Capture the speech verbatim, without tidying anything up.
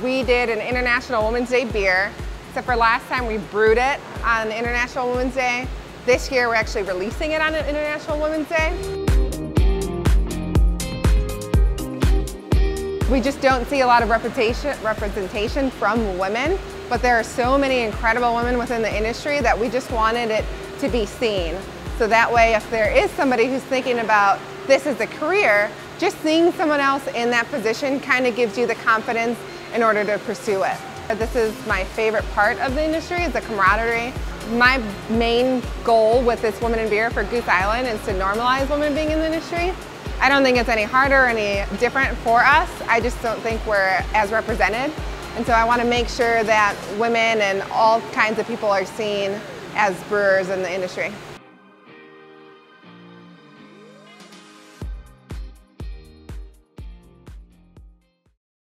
we did an International Women's Day beer, except for last time we brewed it on International Women's Day. This year we're actually releasing it on International Women's Day. We just don't see a lot of representation, representation from women, but there are so many incredible women within the industry that we just wanted it to be seen. So that way, if there is somebody who's thinking about this as a career, just seeing someone else in that position kind of gives you the confidence in order to pursue it. This is my favorite part of the industry, is the camaraderie. My main goal with this Women in Beer for Goose Island is to normalize women being in the industry. I don't think it's any harder or any different for us. I just don't think we're as represented. And so I want to make sure that women and all kinds of people are seen as brewers in the industry.